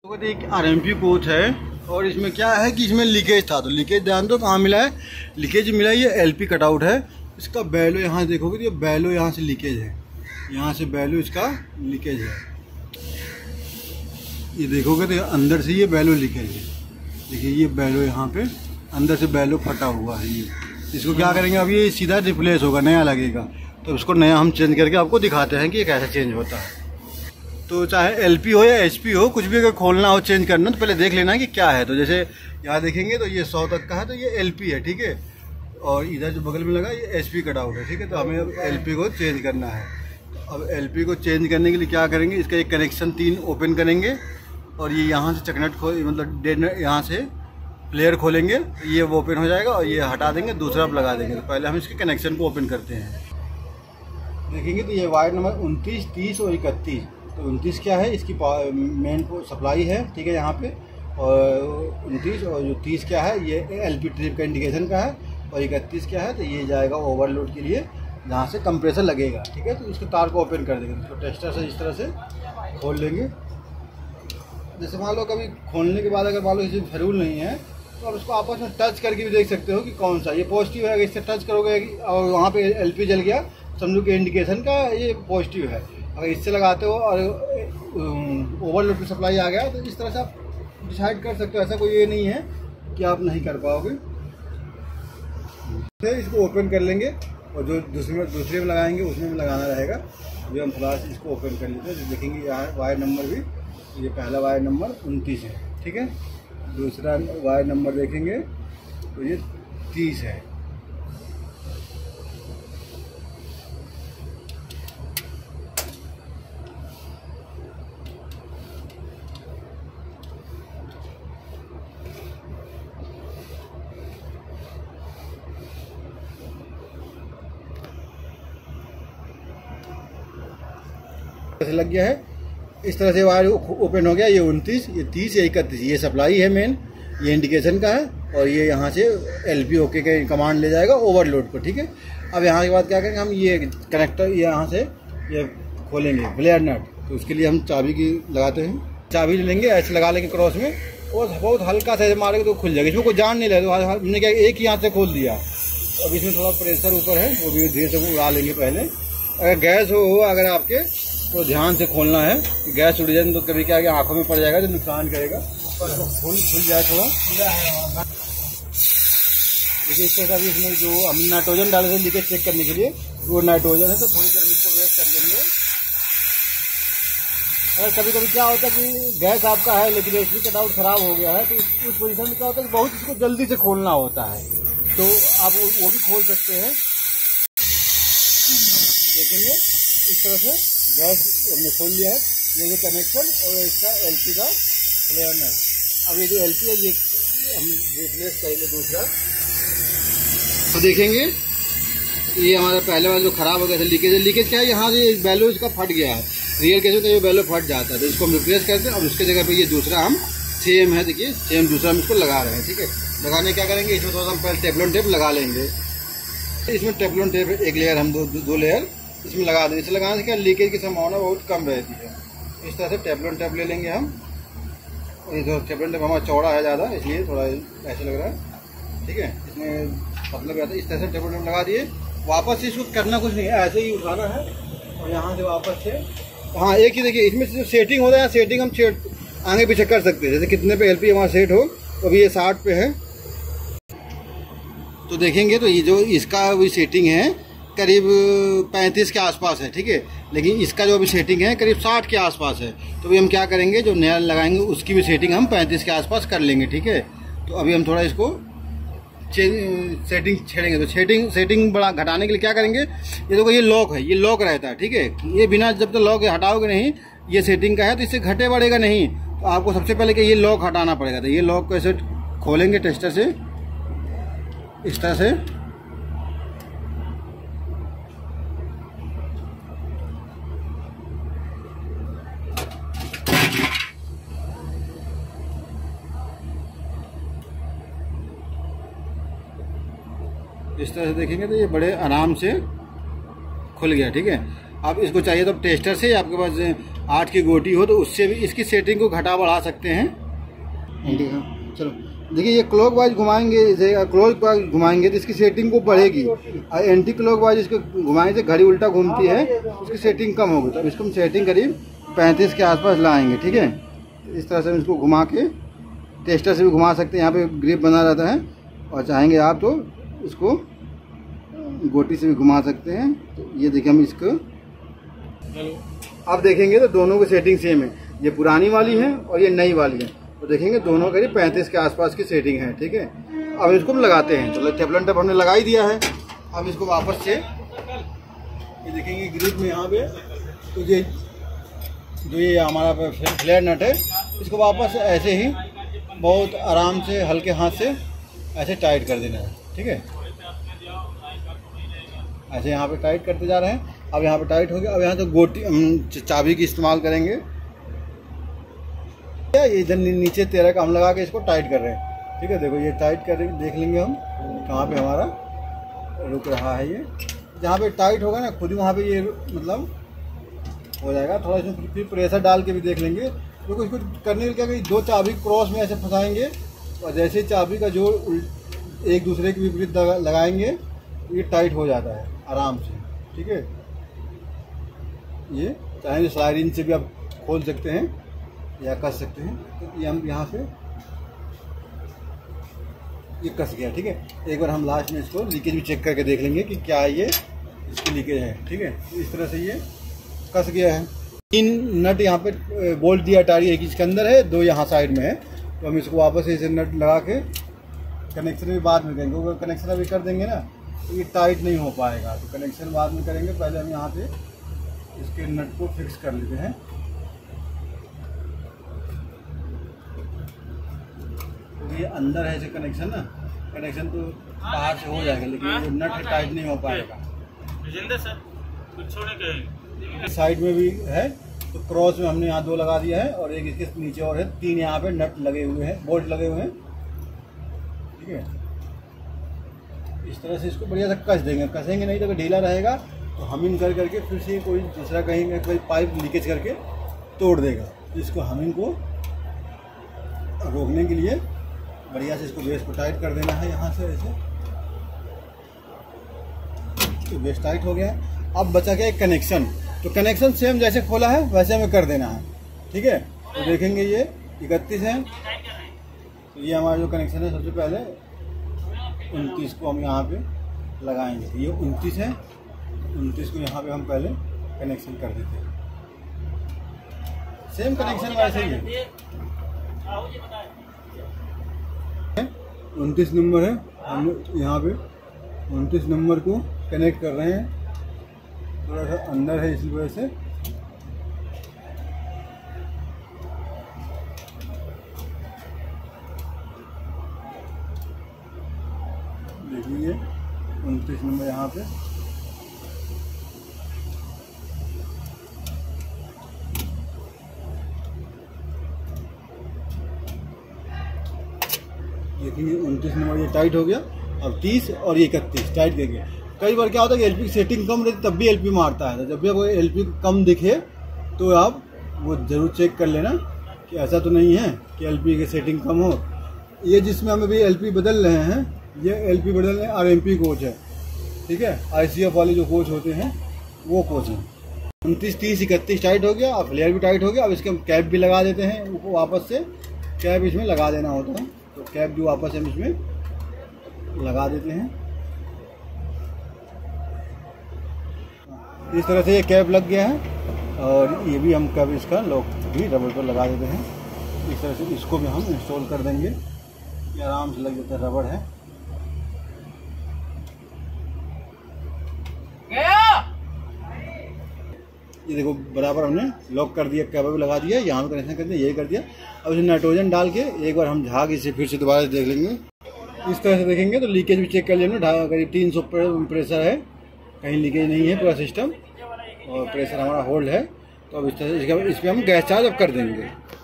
एक RMP coach है और इसमें क्या है कि इसमें लीकेज था, तो लीकेज ध्यान दो कहाँ मिला है। लीकेज मिला है ये एलपी कटआउट है। इसका बैलो यहाँ देखोगे तो ये बैलो यहाँ से लीकेज है, यहाँ से बैलो इसका लीकेज है। ये देखोगे तो अंदर से ये बैलो लीकेज है। देखिए ये बैलो यहाँ पे अंदर से बैलो फटा हुआ है। ये इसको क्या करेंगे, अब ये सीधा रिप्लेस होगा, नया लगेगा। तो इसको नया हम चेंज करके आपको दिखाते हैं कि ये कैसे चेंज होता है। तो चाहे एलपी हो या एचपी हो, कुछ भी अगर खोलना हो चेंज करना तो पहले देख लेना है कि क्या है। तो जैसे यहाँ देखेंगे तो ये 100 तक का है, तो ये एलपी है, ठीक है। और इधर जो बगल में लगा ये एचपी कटआउट है, ठीक है। तो हमें अब एलपी को चेंज करना है। तो अब एलपी को चेंज करने के लिए क्या करेंगे, इसका एक कनेक्शन 3 ओपन करेंगे और ये यहाँ से चकनट मतलब डेड यहाँ से प्लेयर खोलेंगे, ये ओपन हो जाएगा और ये हटा देंगे, दूसरा आप लगा देंगे। तो पहले हम इसके कनेक्शन को ओपन करते हैं। देखेंगे तो ये वायर नंबर 29, 30 और 31। तो 29 क्या है, इसकी मेन को सप्लाई है, ठीक है, यहाँ पे। और 29 और जो 30 क्या है, ये एलपी ट्रिप का इंडिकेशन का है। और 31 क्या है, तो ये जाएगा ओवरलोड के लिए, जहाँ से कंप्रेसर लगेगा, ठीक है। तो इसके तार को ओपन कर देंगे, इसको टेस्टर से इस तरह से खोल लेंगे। जैसे मान लो कभी खोलने के बाद अगर मान लो इसमें फरूल नहीं है, तो आप उसको आपस में टच करके भी देख सकते हो कि कौन सा ये पॉजिटिव है। अगर इससे टच करोगे और वहाँ पे एलपी जल गया, समझो कि इंडिकेशन का ये पॉजिटिव है। अगर इससे लगाते हो और ओवरलोड की सप्लाई आ गया, तो इस तरह से आप डिसाइड कर सकते हो। ऐसा कोई ये नहीं है कि आप नहीं कर पाओगे। तो इसको ओपन कर लेंगे और जो दूसरे में लगाएंगे उसमें भी लगाना रहेगा। जो हम थोड़ा सा इसको ओपन कर लेते हैं, तो देखेंगे यहाँ वायर नंबर भी, ये पहला वायर नंबर 29 है, ठीक है। दूसरा वायर नंबर देखेंगे तो ये 30 है। ऐसे लग गया है, इस तरह से वायर ओपन हो गया। ये 29, ये 30, ये 31, ये सप्लाई है मेन, ये इंडिकेशन का है। और ये यहाँ से एलपी ओके के कमांड ले जाएगा ओवरलोड को, ठीक है। अब यहाँ के बाद क्या करेंगे, हम ये कनेक्टर यहाँ से ये खोलेंगे फ्लेयर नट। तो उसके लिए हम चाबी की लगाते हैं, चाबी लेंगे, ऐसे लगा लेंगे क्रॉस में और बहुत हल्का सा मारेंगे तो खुल जाएगा। इसमें कोई जान नहीं लगे। हमने क्या एक ही हाथ से खोल दिया। अब इसमें थोड़ा प्रेशर ऊपर है, वो भी धीरे से उड़ा लेंगे पहले। अगर गैस हो अगर आपके, तो ध्यान से खोलना है। गैस उड़ जाए तो कभी क्या आगे आंखों में पड़ जाएगा, तो नुकसान करेगा। तो खुल जाए थोड़ा। देखिए इस तरह से इसमें जो हम नाइट्रोजन डाले थे लीकेज चेक करने के लिए, वो नाइट्रोजन है, तो थोड़ी देर इसको वेट कर लेंगे। अगर कभी कभी क्या होता है कि गैस आपका है लेकिन एचपी कटआउट खराब हो गया है, तो उस पोजीशन में क्या होता है कि बहुत इसको जल्दी से खोलना होता है, तो आप वो भी खोल सकते हैं। देखेंगे इस तरह से गैस हमने खोल लिया है, ये कनेक्शन और इसका एलपी का फ्लेयर नट। अब ये जो एलपी है ये हम रिप्लेस करेंगे दूसरा। तो देखेंगे ये हमारा पहले वाला जो खराब हो गया था, लीकेज क्या है, यहाँ से बैलो इसका फट गया है। रियल केस में तो ये बैलो फट जाता है, तो इसको हम रिप्लेस करते हैं। और उसके जगह पे ये दूसरा हम सेम है, देखिए सेम दूसरा हम इसको लगा रहे हैं, ठीक है। लगाने क्या करेंगे, इसमें थोड़ा हम पहले टेफ्लॉन टेप लगा लेंगे। इसमें टेफ्लॉन टेप एक लेयर, हम दो लेयर इसमें लगा देंगे। इसे लगाने से क्या लीकेज की संभावना बहुत कम रहती है। इस तरह से टेफ्लॉन टेप ले लेंगे हम। और ये टेफ्लॉन टेप हमारा चौड़ा है ज़्यादा, इसलिए थोड़ा ऐसे लग रहा है, ठीक है। इसमें मतलब आता है, इस तरह से टेफ्लॉन टेप लगा दिए। वापस से इसको करना कुछ नहीं है, ऐसे ही उठाना है और यहाँ से वापस से, हाँ एक ही देखिए इसमें जो सेटिंग होता है, सेटिंग हम आगे पीछे कर सकते हैं। जैसे कितने पे एलपी हमारा सेट हो, तो अभी ये 60 पे है। तो देखेंगे तो ये जो इसका अभी सेटिंग है करीब 35 के आसपास है, ठीक है। लेकिन इसका जो अभी सेटिंग है करीब 60 के आसपास है। तो अभी हम क्या करेंगे, जो नया लगाएंगे उसकी भी सेटिंग हम 35 के आसपास कर लेंगे, ठीक है। तो अभी हम थोड़ा इसको सेटिंग छेड़ेंगे। तो सेटिंग बड़ा घटाने के लिए क्या करेंगे, ये देखो ये लॉक है, ये लॉक रहता है, ठीक है। ये बिना जब तक लॉक हटाओगे नहीं, ये सेटिंग का है, तो इससे घटे बढ़ेगा नहीं। तो आपको सबसे पहले कि ये लॉक हटाना पड़ेगा। तो ये लॉक को ऐसे खोलेंगे टेस्टर से, इस तरह से। इस तरह से देखेंगे तो ये बड़े आराम से खुल गया, ठीक है। अब इसको चाहिए तो टेस्टर से, आपके पास 8 की गोटी हो तो उससे भी इसकी सेटिंग को घटा बढ़ा सकते हैं। चलो देखिए, ये क्लॉक वाइज घुमाएंगे, क्लॉक वाइज घुमाएंगे तो इसकी सेटिंग को बढ़ेगी, और एंटी क्लॉक वाइज इसको घुमाएंगे से घड़ी उल्टा घूमती है, इसकी सेटिंग कम होगी। तो इसको हम सेटिंग करीब 35 के आसपास लाएंगे। ठीक है, इस तरह से हम इसको घुमा के टेस्टर से भी घुमा सकते हैं, यहाँ पे ग्रिप बना रहता है, और चाहेंगे आप तो इसको गोटी से भी घुमा सकते हैं। तो ये देखिए, हम इसको अब देखेंगे तो दोनों की सेटिंग सेम है, ये पुरानी वाली है और ये नई वाली है। तो देखेंगे दोनों करीब 35 के आसपास की सेटिंग है। ठीक है, अब इसको हम लगाते हैं। चलो, टेफलॉन टेप हमने लगा ही दिया है। अब इसको वापस से ये देखेंगे ग्रिप में यहाँ पे, तो ये जो ये हमारा फ्लेयर नट है, इसको वापस ऐसे ही बहुत आराम से हल्के हाथ से ऐसे टाइट कर देना है। ठीक है, ऐसे यहाँ पे टाइट करते जा रहे हैं। अब यहाँ पे टाइट हो गया। अब यहाँ तो गोटी चाबी की इस्तेमाल करेंगे। ये इधर नीचे 13 का हम लगा के इसको टाइट कर रहे हैं। ठीक है, देखो ये टाइट कर देख लेंगे हम कहाँ पे हमारा रुक रहा है। ये जहाँ पे टाइट होगा ना, खुद ही वहाँ पे ये मतलब हो जाएगा। थोड़ा इसमें फिर प्रेशर डाल के भी देख लेंगे, क्योंकि इसको करने के क्या कि 2 चाबी क्रॉस में ऐसे फंसाएंगे, और जैसे चाबी का जोड़ एक दूसरे के विपरीत लगाएंगे ये टाइट हो जाता है आराम से। ठीक है, ये चाहे स्लाइडिंग से भी आप खोल सकते हैं या कस सकते हैं। तो ये हम यहाँ से ये कस गया। ठीक है, एक बार हम लास्ट में इसको लीकेज भी चेक करके देख लेंगे कि क्या ये इसकी लीकेज है। ठीक है, तो इस तरह से ये कस गया है। 3 नट यहाँ पे बोल्ट दिया टारी, एक इसके अंदर है, 2 यहाँ साइड में है। तो हम इसको वापस से इसे नट लगा के कनेक्शन भी बाद में करेंगे, क्योंकि कनेक्शन अभी कर देंगे ना तो ये टाइट नहीं हो पाएगा। तो कनेक्शन बाद में करेंगे, पहले हम यहाँ पे इसके नट को फिक्स कर लेते हैं। तो ये अंदर है इसे कनेक्शन ना, कनेक्शन तो बाहर से हो जाएगा, लेकिन ये नट है टाइट नहीं हो पाएगा। सर कुछ छोड़े के साइड में भी है, तो क्रॉस में हमने यहाँ 2 लगा दिया है, और एक इसके नीचे और है। 3 यहाँ पे नट लगे हुए हैं, बोल्ट लगे हुए हैं। ठीक है, इस तरह से इसको बढ़िया से कस देंगे। कसेंगे नहीं तो ढीला रहेगा तो हमिंग कर करके फिर से कोई दूसरा कहीं कोई पाइप लीकेज करके तोड़ देगा। इसको हमिंग को रोकने के लिए बढ़िया से इसको बेस को टाइट कर देना है यहाँ से ऐसे। तो बेस टाइट हो गया। अब बचा गया एक कनेक्शन। तो कनेक्शन सेम जैसे खोला है वैसे हमें कर देना है। ठीक है, तो देखेंगे ये 31 है। तो ये हमारा जो कनेक्शन है, सबसे पहले 29 को हम यहाँ पे लगाएंगे। ये 29 है, 29 को यहाँ पे हम पहले कनेक्शन कर देते हैं। सेम कनेक्शन वैसे ही है। 29 नंबर है, हम यहाँ पे 29 नंबर को कनेक्ट कर रहे हैं। थोड़ा सा अंदर है इसी वजह से। देखिए 29 नंबर यहाँ पे। देखिए 29 नंबर ये टाइट हो गया। अब 30 और ये 31 टाइट कर गया। कई बार क्या होता है कि एलपी की सेटिंग कम रहती तब भी एलपी मारता है। तो जब भी आपको एलपी कम दिखे तो आप वो ज़रूर चेक कर लेना कि ऐसा तो नहीं है कि एलपी की सेटिंग कम हो। ये जिसमें हम अभी एलपी बदल रहे हैं, ये एलपी बदल रहे हैं आरएमपी कोच है। ठीक है, आईसीएफ वाले जो कोच होते हैं वो कोच हैं। 29, 30, 31 टाइट हो गया। अब फ्लेयर भी टाइट हो गया। अब इसके हम कैप भी लगा देते हैं। उनको वापस से कैप इसमें लगा देना होता है, तो कैप भी वापस हम इसमें लगा देते हैं। इस तरह से ये कैप लग गया है। और ये भी हम कैप इसका लॉक भी रबड़ पर लगा देते हैं। इस तरह से इसको भी हम इंस्टॉल कर देंगे। ये आराम से लग जाता है, रबड़ है। ये देखो बराबर हमने लॉक कर दिया, कैप भी लगा दिया, यहाँ पे कनेक्शन कर दिया, यही कर दिया। अब इसे नाइट्रोजन डाल के एक बार हम झाग इसे फिर से दोबारा देख लेंगे। इस तरह से देखेंगे तो लीकेज भी चेक कर लेना। करीब 300 प्रेशर है, कहीं लीकेज नहीं है पूरा सिस्टम, और प्रेशर हमारा होल्ड है। तो अब इस तरह से इस पर हम गैस चार्ज अब कर देंगे।